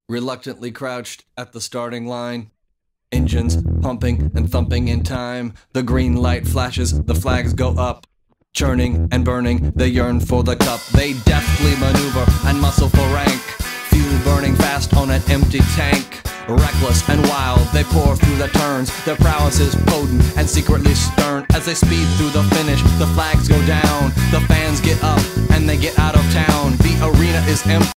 reluctantly crouched at the starting line. Engines pumping and thumping in time. The green light flashes, the flags go up. Churning and burning, they yearn for the cup. They deftly maneuver and muscle for rank. Fuel burning fast on an empty tank. Reckless and wild, they pour through the turns. Their prowess is potent and secretly stern. As they speed through the finish, the flags go down. The fans get up and they get out of town. The arena is empty.